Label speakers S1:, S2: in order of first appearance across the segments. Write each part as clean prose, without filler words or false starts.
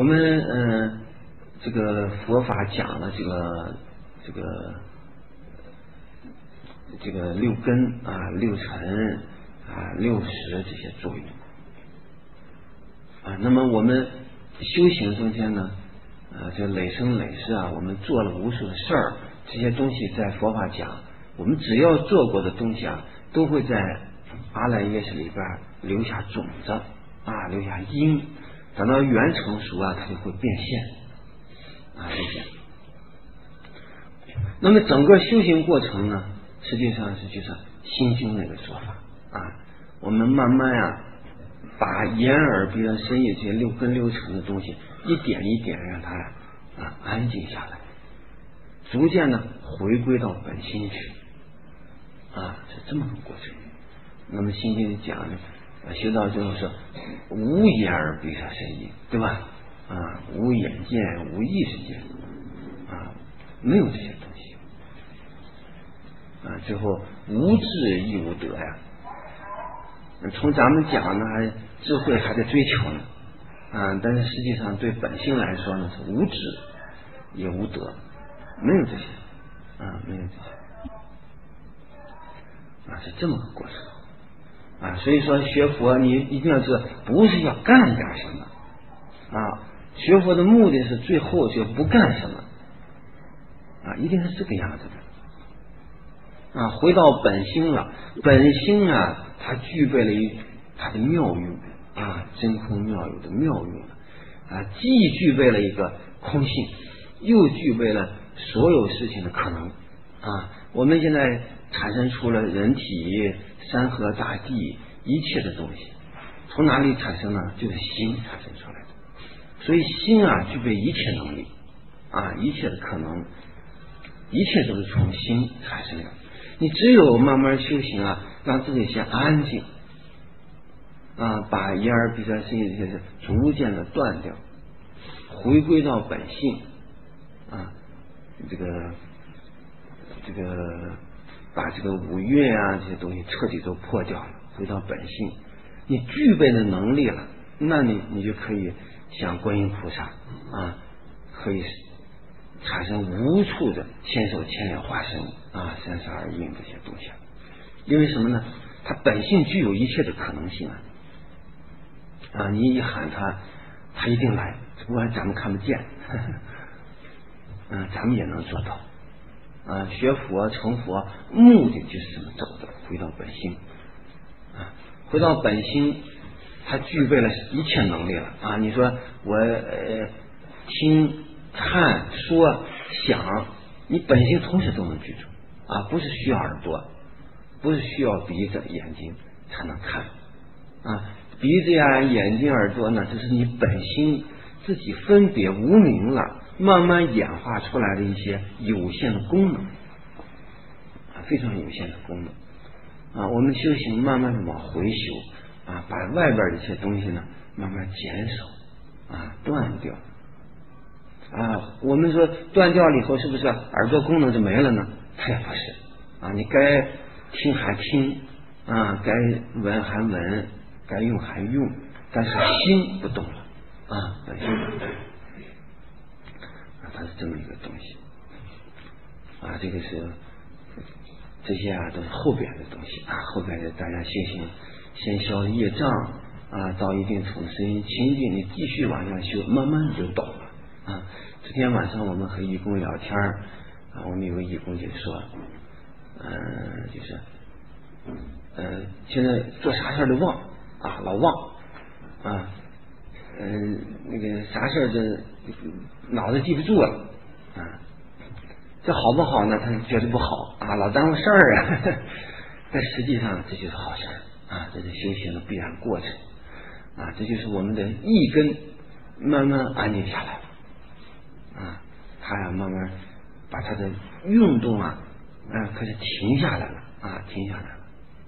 S1: 们这个佛法讲了这个六根啊、六尘啊、六识这些作用啊。那么我们修行中间呢，这累生累世啊，我们做了无数的事儿，这些东西在佛法讲，我们只要做过的东西啊，都会在阿赖耶识里边留下种子啊，留下因，等到缘成熟啊，它就会变现啊这些。那么整个修行过程呢，实际上是就是心经那个说法啊，我们慢慢啊，把眼耳鼻舌身意这些六根六尘的东西一点一点让它安静下来，逐渐呢回归到本心去啊，是这么个过程。那么心经讲的修道就是无眼耳鼻舌身意，对吧？啊，无眼见，无意识见啊，没有这些东西啊，最后无智亦无得呀。从咱们讲呢，还智慧还在追求呢啊，但是实际上对本性来说呢，是无智也无得，没有这些啊，没有这些啊，是这么个过程啊。所以说学佛你一定要知道，不是要干点什么啊，学佛的目的是最后就不干什么啊，一定是这个样子的啊，回到本心了。本心啊，它具备了它的妙用啊，真空妙有的妙用啊，既具备了一个空性，又具备了所有事情的可能啊。我们现在产生出了人体、山河大地一切的东西，从哪里产生呢？就是心产生出来的。所以心啊，具备一切能力啊，一切的可能，一切都是从心产生的。你只有慢慢修行啊，让自己先安静啊，把眼耳鼻舌身意这些逐渐的断掉，回归到本性啊，这个把这个五蕴啊这些东西彻底都破掉了，回到本性。你具备的能力了，那你就可以像观音菩萨啊，可以产生无处的千手千眼化身啊，32应这些东西。因为什么呢？它本性具有一切的可能性啊！你一喊它一定来，只不过咱们看不见，咱们也能做到啊！学佛成佛目的就是这么走的，回到本性啊，回到本心，它具备了一切能力了啊！你说我听、看、说、想，你本性同时都能具足啊，不是需要耳朵，不是需要鼻子、眼睛才能看啊。鼻子呀、眼睛、耳朵呢，这是你本心自己分别无明了，慢慢演化出来的一些有限的功能啊，非常有限的功能啊。我们修行慢慢的往回修啊，把外边的一些东西呢慢慢减少啊，断掉啊。我们说断掉了以后，是不是耳朵功能就没了呢？它也不是啊，你该听还听啊，该闻还闻，该用还用，但是心不动了啊，本心不动啊，它是这么一个东西啊。这个是这些啊，都是后边的东西啊，后边的大家修行先消业障啊，到一定程度身心清净，你继续往下修，慢慢你就懂了啊。昨天晚上我们和义工聊天啊，我们有个义工就说就是现在做啥事儿都忘啊，老忘啊，那个啥事儿这脑子记不住了啊。这好不好呢？他觉得不好啊，老耽误事儿啊。但实际上这就是好事儿啊，这是修行的必然过程啊，这就是我们的意根慢慢安静下来了啊，他呀慢慢把他的运动啊开始停下来了啊，停下来了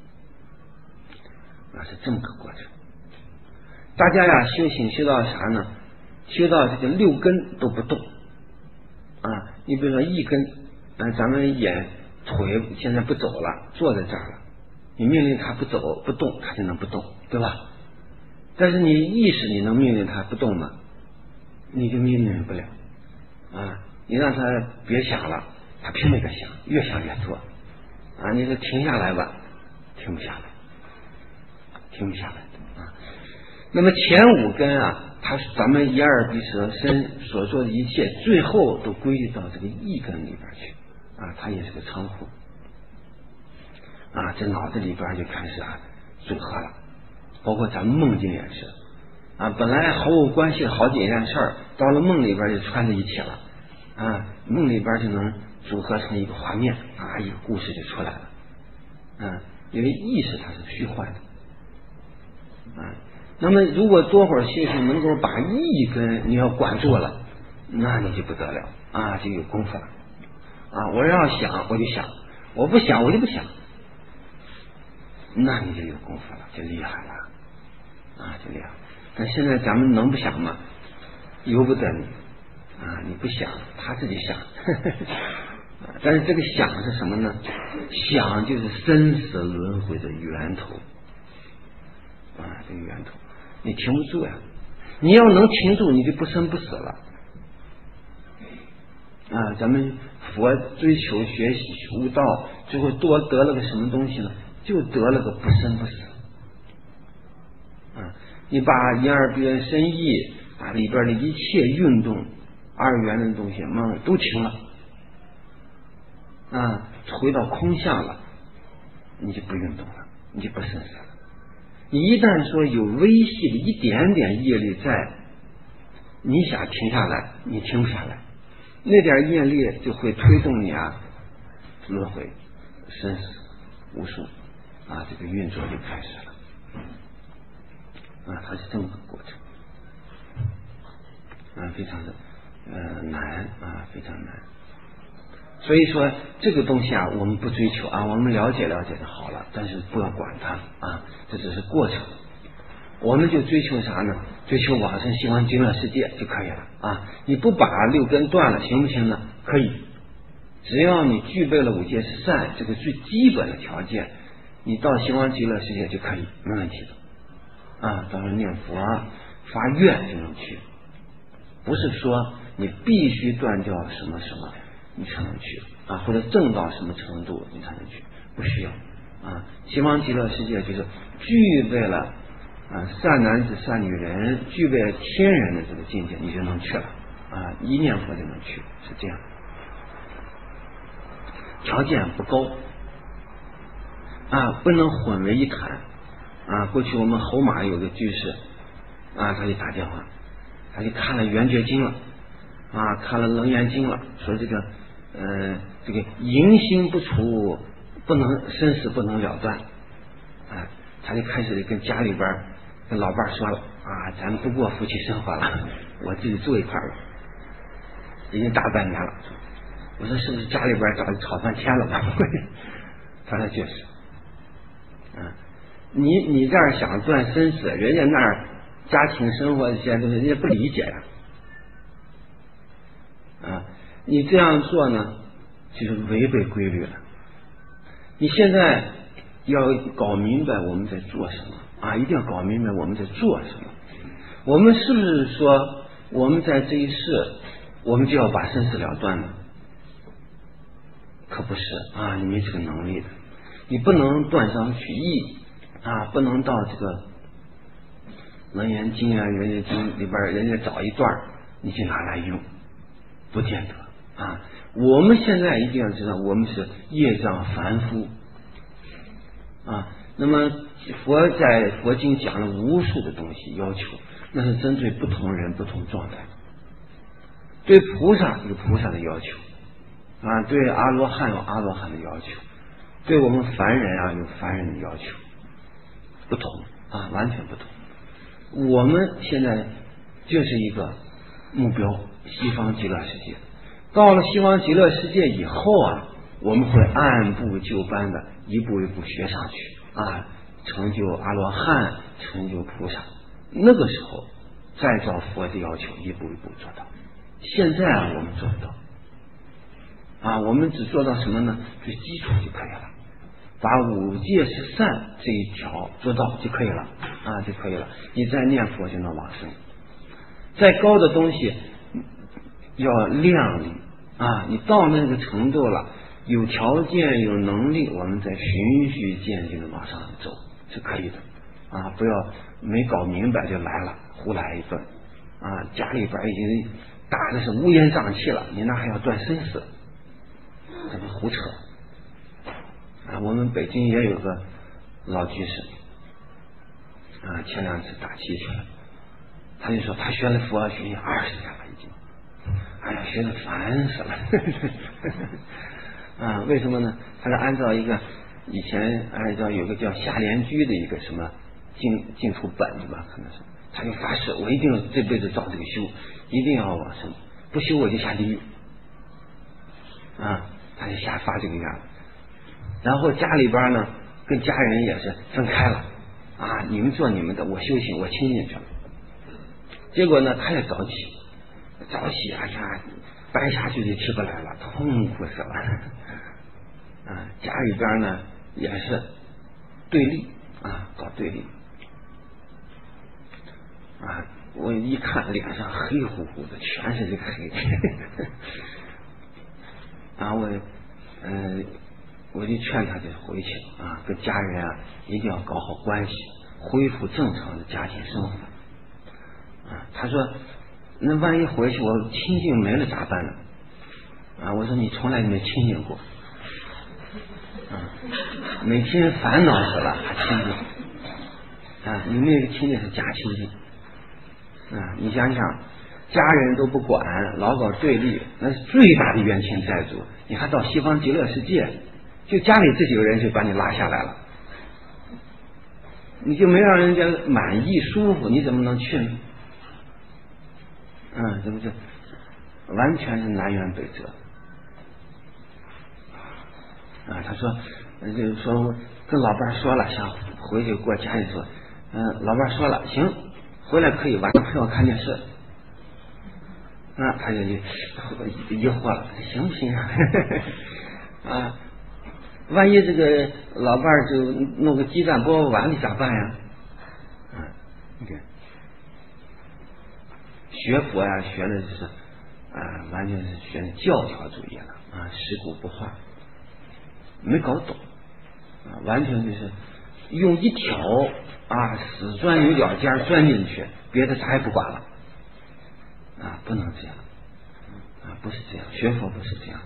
S1: 啊，是这么个过程。大家呀修行修到啥呢？修到这个六根都不动啊。你比如说一根咱们眼腿现在不走了，坐在这儿了，你命令它不走不动，它就能不动，对吧？但是你意识你能命令它不动吗？ 你就命令不了啊！你让他别想了，他拼命的想，越想越多啊！你说停下来吧，停不下来，停不下来啊！那么前五根啊，咱们眼耳鼻舌身所做的一切，最后都归结到这个意根里边去啊，它也是个仓库啊，这脑子里边就开始组合了，包括咱们梦境也是啊，本来毫无关系的好几件事儿，到了梦里边就串在一起了啊，梦里边就能组合成一个画面啊，一个故事就出来了啊，因为意识它是虚幻的啊。那么如果多会儿心性能够把意根你要管住了，那你就不得了啊，就有功夫了啊！我要想我就想，我不想我就不想，那你就有功夫了，就厉害了啊，就厉害。但现在咱们能不想吗？由不得你啊！你不想，他自己想。但是这个想是什么呢？想就是生死轮回的源头啊，这个源头你停不住呀！你要能停住，你就不生不死了啊！咱们佛追求学习悟道，最后多得了个什么东西呢？就得了个不生不死啊！你把眼耳鼻舌身意啊里边的一切运动二元的东西都停了啊，回到空相了，你就不运动了，你就不生死了。你一旦说有微细的一点点业力在，你想停下来你停不下来，那点业力就会推动你轮回生死无数啊，这个运作就开始了啊，它是这么个过程啊，非常的难啊，非常难。所以说这个东西我们不追求啊，我们了解了解就好了，但是不要管它啊，这只是过程。我们就追求啥呢？追求往生西方极乐世界就可以了啊！你不把六根断了行不行呢？可以，只要你具备了五戒十善这个最基本的条件，你到西方极乐世界就可以，没问题的啊！到时候念佛发愿就能去，不是说你必须断掉什么什么你才能去啊，或者证到什么程度你才能去，不需要啊！西方极乐世界就是具备了善男子善女人，具备了天人的这个境界，你就能去了啊！一念佛就能去，是这样。条件不高啊，不能混为一谈啊！过去我们侯马有个居士啊，他就打电话，他就看了《圆觉经》了啊，看了《楞严经》了，说这个淫心不除，不能生死不能了断啊！他就开始跟家里边跟老伴说了啊，咱不过夫妻生活了，我自己住一块了，已经大半年了。我说是不是家里边找炒饭签了吧？他说就是啊，你这儿想断生死，人家那儿家庭生活这些东西人家不理解呀啊，你这样做呢就是违背规律了。你现在要搞明白我们在做什么啊，一定要搞明白我们在做什么。我们是不是说我们在这一世我们就要把生死了断呢？可不是啊，你没这个能力的，你不能断章取义啊，不能到这个楞严经啊、圆觉经里边人家找一段你就拿来用，不见得啊。我们现在一定要知道，我们是业障凡夫啊。那么佛在佛经讲了无数的东西要求，那是针对不同人不同状态。对菩萨有菩萨的要求啊，对阿罗汉有阿罗汉的要求，对我们凡人有凡人的要求，不同啊，完全不同。我们现在就是一个目标，西方极乐世界。到了西方极乐世界以后我们会按部就班的一步一步学上去啊，成就阿罗汉，成就菩萨。那个时候再照佛的要求一步一步做到。现在我们做不到啊，我们只做到什么呢？最基础就可以了，把五戒十善这一条做到就可以了啊，就可以了。你再念佛就能往生。 再高的东西要量力啊，你到那个程度了，有条件有能力，我们再循序渐进的往上走是可以的啊，不要没搞明白就来了，胡来一顿啊，家里边已经打的是乌烟瘴气了，你那还要断生死，这不胡扯啊！我们北京也有个老居士啊，前两次打七去了，他就说他学了佛学20年了已经，哎呀，学的烦死了啊！为什么呢？他是按照一个以前按照有个叫夏莲居的一个什么净土本子吧，可能是，他就发誓我一定这辈子照这个修，一定要往生，不修我就下地狱啊！他就发这个愿，然后家里边呢跟家人也是分开了啊，你们做你们的，我修行我清净去了。结果呢，他也早起，哎呀，掰下去就起不来了，痛苦死了啊！家里边呢也是对立啊，搞对立啊！我一看脸上黑乎乎的，全是这个黑然后我就劝他就回去啊，跟家人啊一定要搞好关系，恢复正常的家庭生活啊。他说那万一回去我清净没了咋办呢？啊，我说你从来没清净过啊，每天烦恼死了还清净啊，你那个清净是假清净啊，你想想家人都不管，老搞对立，那是最大的冤亲债主。你还到西方极乐世界，就家里这几个人就把你拉下来了，你就没让人家满意舒服，你怎么能去呢？这不是完全是南辕北辙啊！他说，就是说跟老伴说了，想回去过家里说，老伴说了，行，回来可以晚上陪我看电视。他就疑惑了，行不行啊？万一这个老伴就弄个鸡蛋包碗里咋办呀？你看学佛呀，学的是完全是学教条主义了啊，食古不化，没搞懂啊，完全就是用一条死钻牛角尖钻进去，别的啥也不管了啊，不能这样啊，不是这样，学佛不是这样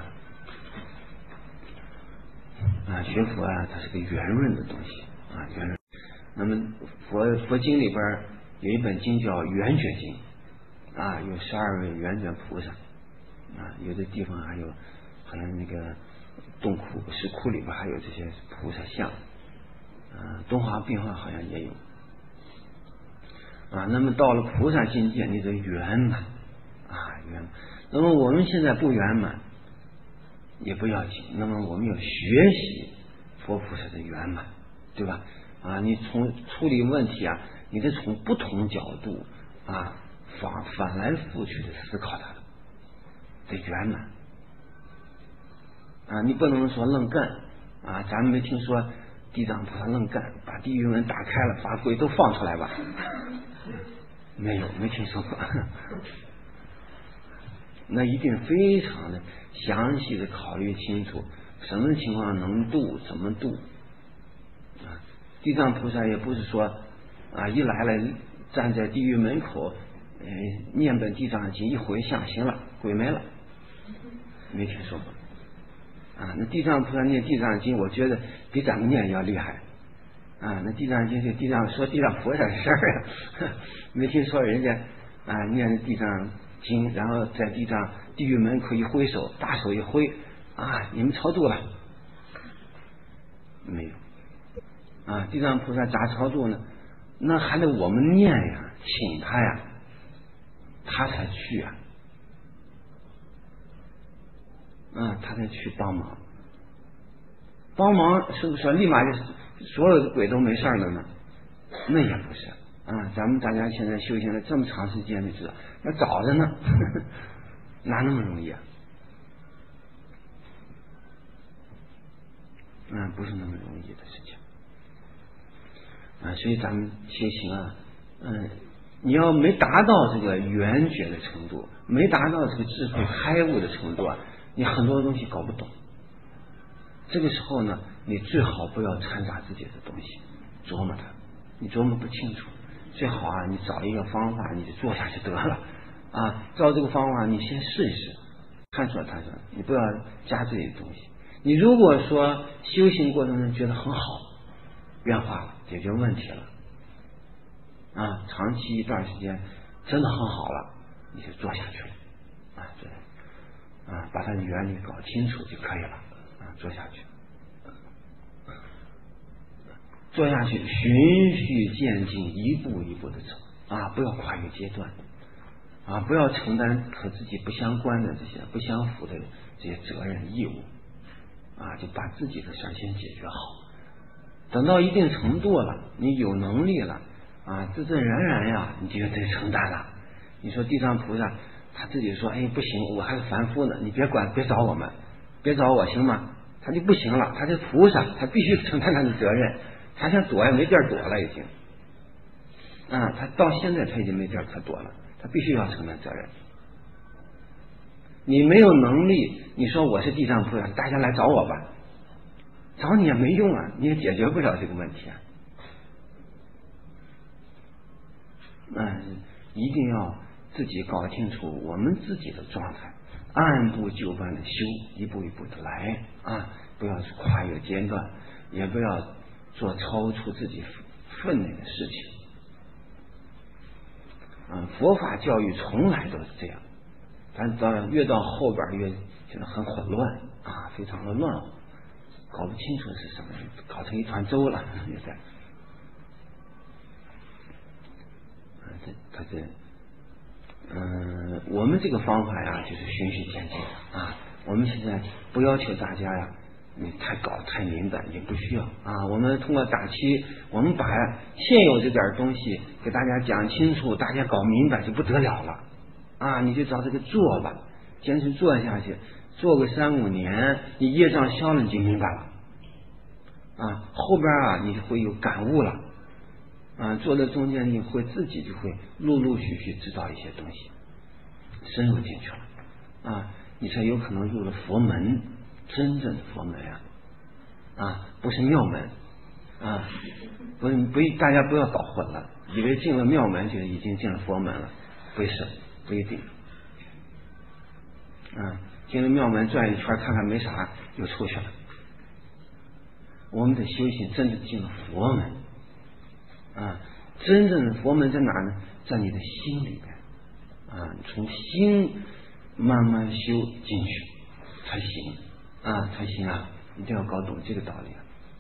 S1: 的学佛它是个圆润的东西圆润。那么佛经里边有一本经叫《圆觉经》有12位圆觉菩萨有的地方还有可能那个洞窟石窟里边还有这些菩萨像东华病化好像也有那么到了菩萨境界，你得圆满圆满。那么我们现在不圆满也不要紧，那么我们要学习佛菩萨的圆满，对吧？你从处理问题你得从不同角度反来覆去的思考它，得圆满你不能说愣干咱们没听说地藏菩萨愣干，把地狱门打开了，把鬼都放出来吧？没听说过那一定非常的详细的考虑清楚，什么情况能度，怎么度地藏菩萨也不是说一来了站在地狱门口念本地藏经一回向，行了，鬼没了，没听说过那地藏菩萨念地藏经，我觉得比咱们念要厉害那地藏经是地藏说地藏菩萨的事儿没听说人家念地藏经，然后在地狱门口一挥手，大手一挥你们超度了没有地藏菩萨咋超度呢？那还得我们念呀，请他呀，他才去他才去帮忙是不是立马就所有的鬼都没事了呢？那也不是咱们大家现在修行了这么长时间，你知道那早着呢哪那么容易不是那么容易的事情所以咱们修行你要没达到这个圆觉的程度，没达到这个智慧开悟的程度啊，你很多东西搞不懂。这个时候呢，你最好不要掺杂自己的东西，琢磨它，你琢磨不清楚，最好啊，你找一个方法，你就做下去得了啊。照这个方法，你先试一试，探索，你不要加这些东西。你如果说修行过程中觉得很好，变化了，解决问题了啊，长期一段时间真的很好了，你就做下去了啊，把它的原理搞清楚就可以了啊，做下去，循序渐进，一步一步的走啊，不要跨越阶段啊，不要承担和自己不相关的这些不相符的这些责任义务啊，就把自己的事先解决好。等到一定程度了，你有能力了啊，自然而然呀，你就得承担了。你说地藏菩萨他自己说，哎，不行，我还是凡夫呢，你别管，别找我们，别找我，行吗？他就不行了，他是菩萨，他必须承担他的责任。他想躲也没地儿躲了，已经啊，他到现在他已经没地儿可躲了，他必须要承担责任。你没有能力，你说我是地藏菩萨，大家来找我吧，找你也没用啊，你也解决不了这个问题啊。一定要自己搞清楚我们自己的状态，按部就班的修，一步一步的来啊，不要跨越阶段，也不要做超出自己分内的事情。佛法教育从来都是这样，但越到后边越觉得很混乱啊，非常的乱，搞不清楚是什么，搞成一团粥了，也在。我们这个方法呀，就是循序渐进啊。我们现在不要求大家呀，你太明白，也不需要啊。我们通过打七，我们把现有这点东西给大家讲清楚，大家搞明白就不得了了啊。你就照这个做吧，坚持做下去，做个3-5年，你业障消了，你就明白了啊。后边啊，你会有感悟了啊。做的中间，你会自己就会陆陆续续知道一些东西，深入进去了啊，你才有可能入了佛门，真正的佛门啊，不是庙门啊，不，大家不要搞混了，以为进了庙门就已经进了佛门了，不是，不一定啊，进了庙门转一圈看看没啥又出去了。我们的修行真的进了佛门啊，真正的佛门在哪呢？在你的心里边啊，从心慢慢修进去才行啊，一定要搞懂这个道理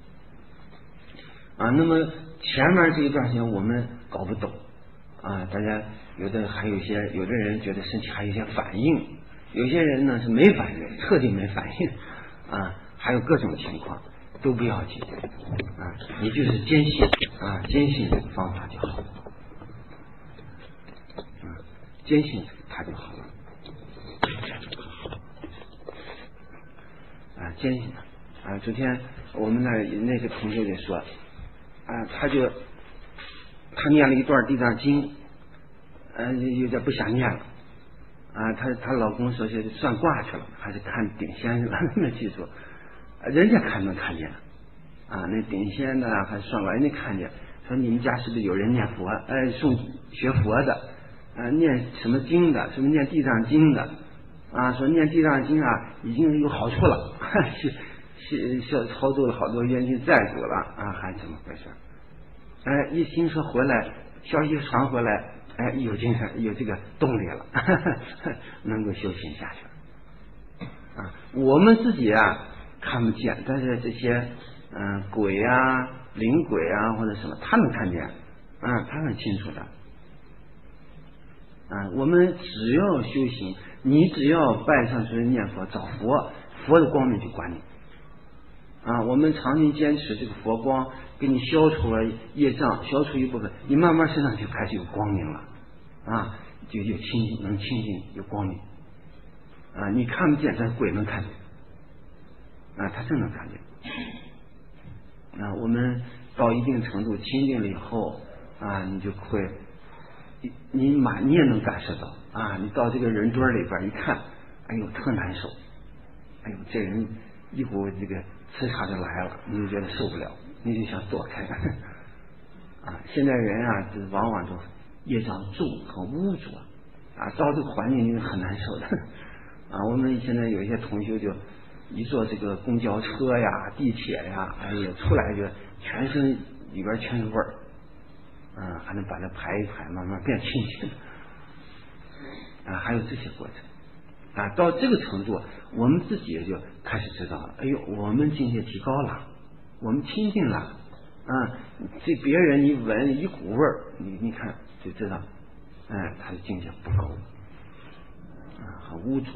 S1: 啊。那么前面这一段时间我们搞不懂啊，大家有的人觉得身体还有一些反应，有些人呢是没反应，彻底没反应啊，还有各种情况都不要紧啊，你就是坚信这个方法就好了啊，坚信它就好了啊，坚信它啊。昨天我们那个同学就说啊，他念了一段地藏经，有点不想念了啊。她老公说是算卦去了，还是看顶仙去了，没记住。人家能看见啊，那顶仙的还算卦，人家看见，说你们家是不是有人念佛？学佛的念什么经的？是不是念地藏经的？啊，说念地藏经啊，已经有好处了，超度了好多冤亲债主了啊，还怎么回事？一听说回来，消息传回来，有精神，有这个动力了，能够修行下去啊。我们自己看不见，但是这些鬼啊、灵鬼啊或者什么，他能看见他很清楚的我们只要修行，你只要拜上师念佛找佛的光明就管你我们长期坚持这个佛光，给你消除了业障，消除一部分，你慢慢身上就开始有光明了就有能清净，有光明你看不见，但是鬼能看见他真能看见我们到一定程度清净了以后你就会你也能感受到啊，你到这个人堆里边一看，哎呦特难受，哎呦这人一股这个磁场就来了，你就觉得受不了，你就想躲开啊。现在人啊，这往往都业障重和污浊啊，到这个环境你是很难受的啊。我们现在有一些同学就一坐这个公交车呀、地铁呀，哎呀出来就全身里边全是味儿。还能把它排一排，慢慢变清净啊，还有这些过程啊，到这个程度，我们自己也就开始知道了，哎呦，我们境界提高了，我们清净了啊，这别人一闻一股味儿，你看就知道，他的境界不高啊，很污浊。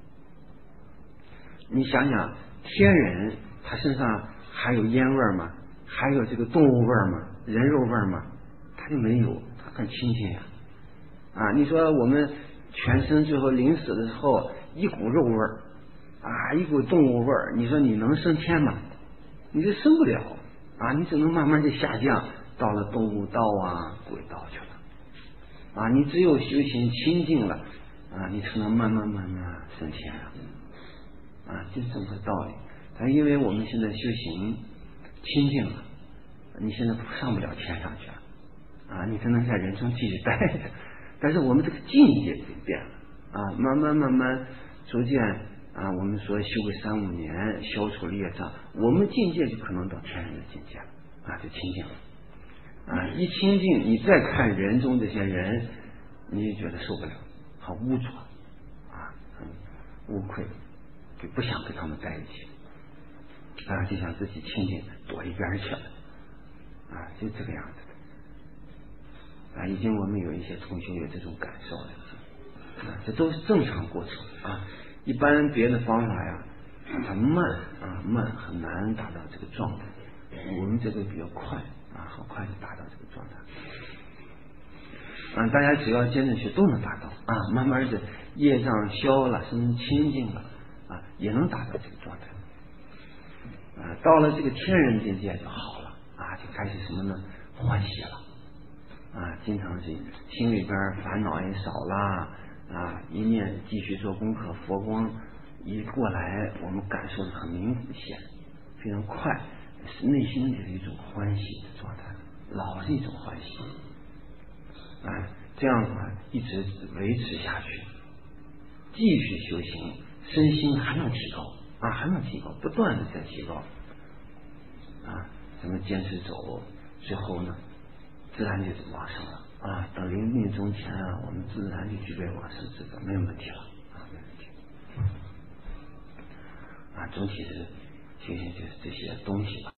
S1: 你想想，天人他身上还有烟味吗？还有这个动物味吗？人肉味吗？他就没有，他很清净呀啊！你说我们全身最后临死的时候一股肉味啊，一股动物味，你说你能升天吗？你就升不了啊，你只能慢慢的下降到了动物道啊、鬼道去了啊！你只有修行清净了啊，你才能慢慢升天啊，就是这么个道理。但因为我们现在修行清净了，你现在上不了天上去了。啊，你只能在人生继续待着，但是我们这个境界已经变了啊，慢慢逐渐啊，我们说修个3-5年，消除业障，我们境界就可能到天人的境界了啊，就清净了啊，一清净，你再看人中这些人，你就觉得受不了，很污浊啊，很污秽，就不想跟他们在一起啊，就想自己清净躲一边去了啊，就这个样子。已经我们有一些同学有这种感受了，这都是正常过程啊。一般别的方法呀，很慢，很难达到这个状态。我们这个比较快啊，很快就达到这个状态。大家只要坚持学都能达到啊，慢慢的业障消了，甚至清净了啊，也能达到这个状态。到了这个天人境界就好了啊，就开始什么呢？欢喜了。经常是心里边烦恼也少啦啊，一念继续做功课，佛光一过来，我们感受的很明显，非常快，是内心里的一种欢喜的状态，老是一种欢喜这样的话一直维持下去，继续修行，身心还能提高还能提高，不断的在提高咱们坚持走，最后呢自然就往生了等临命终前我们自然就具备往生资格，没有问题了没问题总体是修行就是这些东西吧。